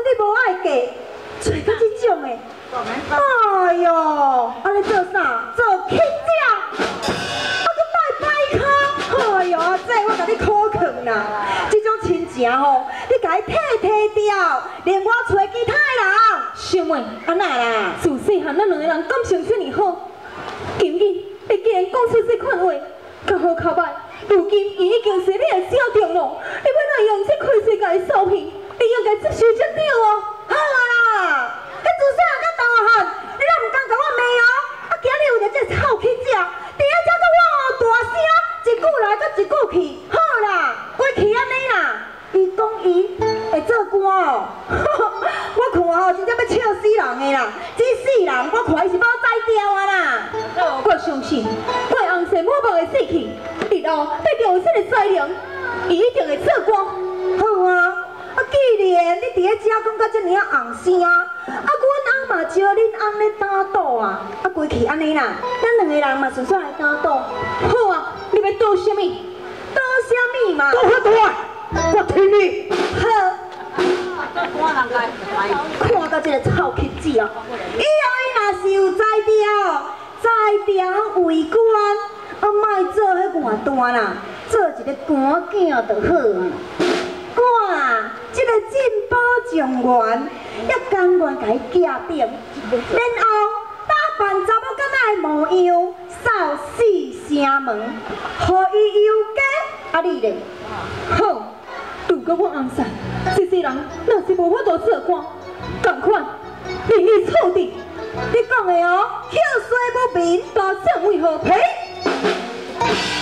你无爱嫁，找到这种的。哎哟，安尼做啥？做乞食，啊，搁卖歹康。哎哟，这我甲你苦劝啦，这种亲情吼，你甲伊退掉，连我找其他人。 小妹， 安那啦？ 自细汉咱两个人感情这么好，今日你竟然讲出这款话，较好较歹。如今伊已经是你的小长咯，你要哪用这开水甲伊扫屁？你应该接受才对哦。 好啦，你自细汉到大汉，你哪唔敢甲我骂哦？啊，今日为着这臭乞食，伫遐才甲我吼大声，一句来甲一句去。好啦，过去安尼啦。伊讲伊会做官哦，我看吼真正要笑死人的啦！这世人我看伊是要宰掉啊啦！ 我相信，我的红色抹目的死去，日后必定有这个才能，伊一定会做官。 好啊，啊既然你伫咧遮讲到这么啊红声，啊阮翁嘛招恁翁咧打赌啊，啊归去安尼啦，咱两个人嘛顺续来打赌。 好啊，你要赌什么？ 赌什么嘛？ 赌好赌啊！我听你。 好。看到这个臭乞子哦，以后伊若是有才调为官，啊莫做迄外单啦，做一个官囝就好啊。我这个进宝状元，要甘愿甲伊嫁定，然后打扮查某囡仔的模样，扫四城门，互伊游嫁。啊你咧？ 好。如果我红伞，这些人若是无法度做官，同款令你错的。 你讲的哦，口水不明， 大声为何？ 呸！